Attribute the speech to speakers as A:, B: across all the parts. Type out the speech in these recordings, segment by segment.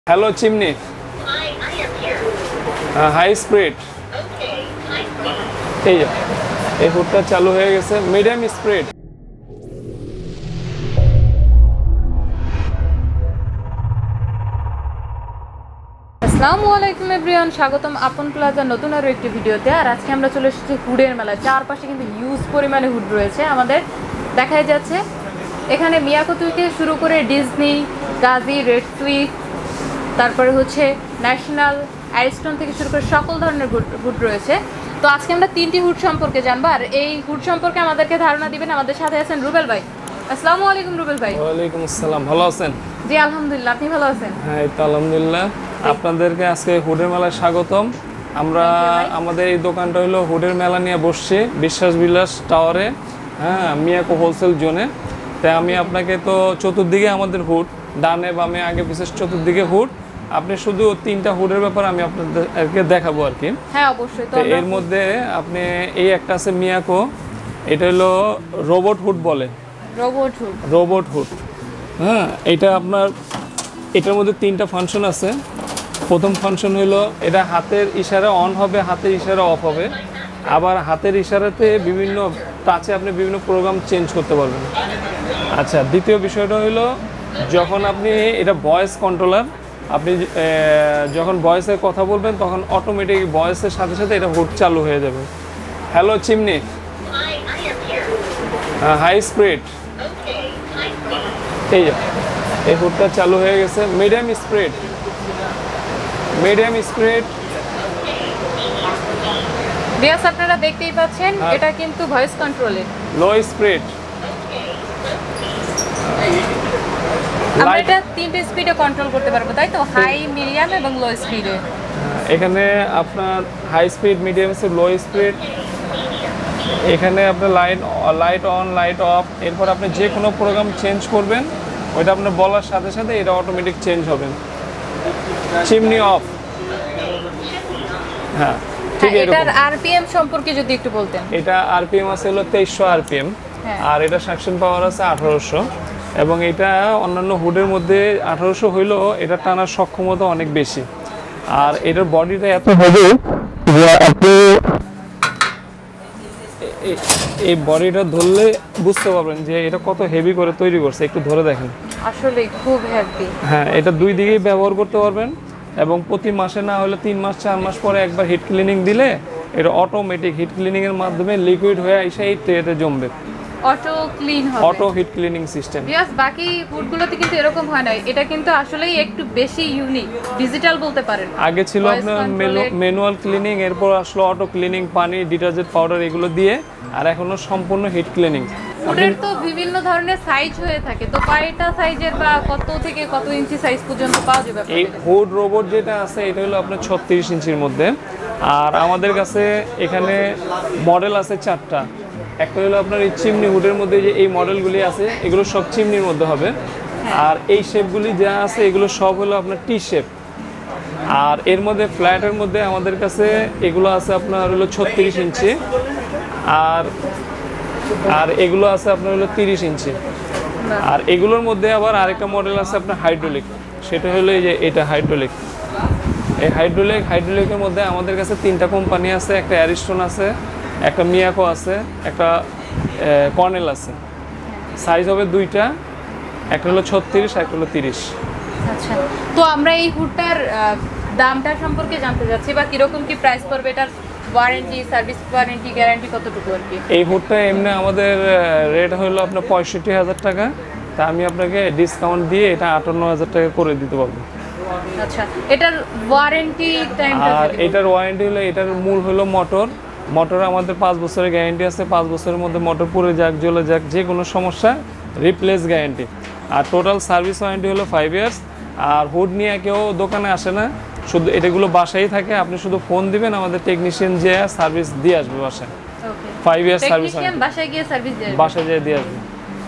A: Hello, Chimney.
B: Hi, I am here.
A: High speed.
B: Okay, high speed.
A: এই যে এই হুডটা চালু হয়ে গেছে মিডিয়াম স্পিড।
C: আসসালামু আলাইকুম এভরিওয়ান, স্বাগতম আপন প্লাজা নতুন আরো একটি ভিডিওতে। আর আজকে আমরা চলে এসেছি হুডের মেলা। চারপাশে কিন্তু হিউজ পরিমাণে হুড রয়েছে আমাদের দেখাই যাচ্ছে। এখানে মিয়াকো থেকে শুরু করে ডিজনি, গাজি, রেড সুইস, তারপরে হচ্ছে ন্যাশনাল, অ্যারিস্টন থেকে শুরু করে সকল ধরনের হুড রয়েছে। তো আজকে আমরা তিনটি হুড সম্পর্কে জানবো, আর এই হুড সম্পর্কে আমাদেরকে ধারণা দিবেন আমাদের সাথে আছেন রুবেল ভাই। আসসালামু আলাইকুম রুবেল ভাই।
A: ওয়ালাইকুম আসসালাম, ভালো আছেন?
C: জি আলহামদুলিল্লাহ, আপনি ভালো আছেন?
A: হ্যাঁ, এই তো আলহামদুলিল্লাহ। আপনাদেরকে আজকে হুডের মেলায় স্বাগতম। আমরা আমাদের এই দোকানটা হলো হুডের মেলা নিয়ে বসছি বিশ্বাস বিলাস টাওয়ারে, হ্যাঁ, মিয়াকো হোলসেল জোনে। তাই আমি আপনাকে তো চতুর্দিকে আমাদের হুড, ডানে বামে আগে পিছে চতুর্দিকে হুড, আপনি শুধু তিনটা হুডের ব্যাপারে আমি আপনাদেরকে দেখাবো আর কি।
C: হ্যাঁ অবশ্যই।
A: তো এর মধ্যে আপনি এই একটা আছে মিয়াকো, এটা হলো রোবট হুড বলে, রোবট হুড। হ্যাঁ, এটা আপনার এটার মধ্যে তিনটা ফাংশন আছে। প্রথম ফাংশন হলো এটা হাতের ইশারা অন হবে, হাতের ইশারা অফ হবে। আবার হাতের ইশারাতে বিভিন্ন টাচে আপনি বিভিন্ন প্রোগ্রাম চেঞ্জ করতে পারবেন। আচ্ছা, দ্বিতীয় বিষয়টা হলো যখন আপনি এটা ভয়েস কন্ট্রোলার, আপনি যখন ভয়েসে কথা বলবেন তখন অটোমেটিক ভয়েসের সাথে সাথে এটা হুড চালু হয়ে যাবে। Hello chimney,
B: Hi, I am here.
A: High speed.
B: Okay, high speed.
A: এই যে এই হুডটা চালু হয়ে গেছে মিডিয়াম স্পিড।
C: বিয়াস আপনারা দেখতেই পাচ্ছেন এটা কিন্তু ভয়েস কন্ট্রোলের।
A: Low speed.
C: আমরা এটা তিনটে স্পিডে কন্ট্রোল করতে পারবো, তাই তো? হাই, মিডিয়াম এবং লো স্পিডে।
A: এখানে আপনার high speed, medium speed, low speed. এখানে আপনার লাইট অন, লাইট অফ। এরপর আপনি যে কোনো প্রোগ্রাম চেঞ্জ করবেন ওইটা আপনার বলার সাথে সাথে এটা অটোমেটিক চেঞ্জ হবে। Chimney off. হ্যাঁ, ঠিক এরকম।
C: এটার আরপিএম সম্পর্কে যদি একটু বলতেন।
A: এটা আরপিএম আছে হলো 2300 আরপিএম, আর এটা সাকশন পাওয়ার আছে 1800। এবং এটা অন্যান্য হুডের মধ্যে 1800 হইলেও এটা টানার সক্ষমতা অনেক বেশি। আর এটার বডিটা এত হেভি যে আপনি এই বডিটা ধরলে বুঝতে পারবেন যে এটা কত হেভি করে তৈরি করছে। একটু ধরে দেখেন,
C: আসলে খুব হেভি।
A: হ্যাঁ, এটা দুই দিকেই ব্যবহার করতে পারবেন। এবং প্রতি মাসে না হলে 3 মাস 4 মাস পরে একবার হিট ক্লিনিং দিলে এটা অটোমেটিক হিট ক্লিনিং এর মাধ্যমে লিকুইড হয়ে এসে এই ট্রেতে জমবে।
C: অটো ক্লিন হবে,
A: auto heat cleaning system.
C: Because বাকি হুডগুলোতে কিন্তু এরকম হয় না। এটা কিন্তু আসলেই একটু বেশি ইউনিক, ডিজিটাল বলতে পারেন।
A: আগে ছিল আপনার ম্যানুয়াল ক্লিনিং, এরপর আসলো অটো ক্লিনিং, পানি, ডিটারজেন্ট পাউডার এগুলো দিয়ে, আর এখনো সম্পূর্ণ হিট ক্লিনিং।
C: হুডের তো বিভিন্ন ধরনের সাইজ হয়ে থাকে, তো কয়টা সাইজের বা কত থেকে কত ইঞ্চি সাইজ পর্যন্ত পাওয়া যাবে?
A: এই হুড রোবট যেটা আছে এটা হলো আপনার 36 ইঞ্চির মধ্যে। আর আমাদের কাছে এখানে মডেল আছে 4টা। একটা হলো আপনার এই চিমনি হুডের মধ্যে যে এই মডেলগুলি আছে এগুলো সব চিমনির মধ্যে হবে। আর এই শেপগুলি যা আছে এগুলো সব হলো আপনার টি শেপ। আর এর মধ্যে ফ্ল্যাটের মধ্যে আমাদের কাছে এগুলো আছে আপনার হলো 36 ইঞ্চি, আর এগুলো আছে আপনার হলো 30 ইঞ্চি। আর এগুলোর মধ্যে আবার আরেকটা মডেল আছে আপনার হাইড্রোলিক, সেটা হলো এই যে এটা হাইড্রোলিক। এই হাইড্রোলিকের মধ্যে আমাদের কাছে 3টা কোম্পানি আছে, একটা অ্যারিস্টন আছে, একটা মিয়াকো আছে, একটা কর্নেল আছে। সাইজ হবে 2টা, একটা হলো 36 আর একটা হলো 30।
C: আচ্ছা, তো আমরা এই হুডটার দামটা সম্পর্কে জানতে যাচ্ছি, বা কিরকম কি প্রাইস পড়বে, এটার ওয়ারেন্টি, সার্ভিস ওয়ারেন্টি, গ্যারান্টি কতটুকু আর কি?
A: এই হুডটা এমনি আমাদের রেট হলো আপনার 65,000 টাকা। তা আমি আপনাকে ডিসকাউন্ট দিয়ে এটা 58,000 টাকা করে দিতে পারবো।
C: আচ্ছা, এটার ওয়ারেন্টি টাইমটা?
A: আর এটার ওয়ারেন্টি হলো, এটার মূল হলো মোটর আমাদের 5 বছরের গ্যারান্টি আছে। 5 বছরের মধ্যে মোটর পুড়ে যাক, জ্বলে যাক, যে কোনো সমস্যা রিপ্লেস গ্যারান্টি। আর টোটাল সার্ভিস ওয়ারেন্টি হলো 5 ইয়ার্স। আর হুড নিয়ে কেউ দোকানে আসে না, শুধু এটাগুলো বাসায় থাকে। আপনি শুধু ফোন দিবেন, আমাদের টেকনিশিয়ান যে সার্ভিস দিয়ে আসবে বাসায়। 5 ইয়ার্স সার্ভিস,
C: বাসায় গিয়ে সার্ভিস দিয়ে
A: বাসায় যেয়ে দিয়ে আসবে।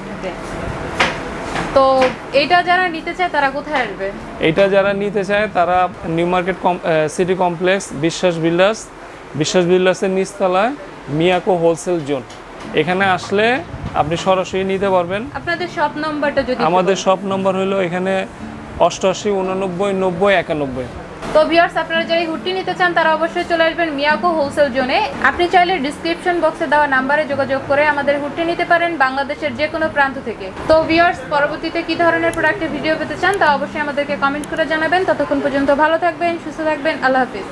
C: তো এটা যারা নিতে চায় তারা কোথায় আসবে?
A: এটা যারা নিতে চায় তারা নিউ মার্কেট সিটি কমপ্লেক্স, বিশ্বাস বিল্ডার্সের নিচতলায় মিয়াকো হোলসেল জোন, এখানে আসলে আপনি সরাসরি নিতে পারবেন।
C: আপনাদের শপ নাম্বারটা যদি?
A: আমাদের শপ নাম্বার হলো এখানে 88 89 90 91।
C: তো ভিউয়ার্স, আপনারা যারা এই হুডটি নিতে চান তারা অবশ্যই চলে আসবেন মিয়াকো হোলসেল জোনে। আপনি চাইলে ডিসক্রিপশন বক্সে দেওয়া নাম্বারে যোগাযোগ করে আমাদের হুডটি নিতে পারেন বাংলাদেশের যে কোনো প্রান্ত থেকে। তো ভিউয়ার্স, পরবর্তীতে কি ধরনের প্রোডাক্টের ভিডিও পেতে চান তা অবশ্যই আমাদেরকে কমেন্ট করে জানাবেন। ততক্ষণ পর্যন্ত ভালো থাকবেন, সুস্থ থাকবেন, আল্লাহ হাফিজ।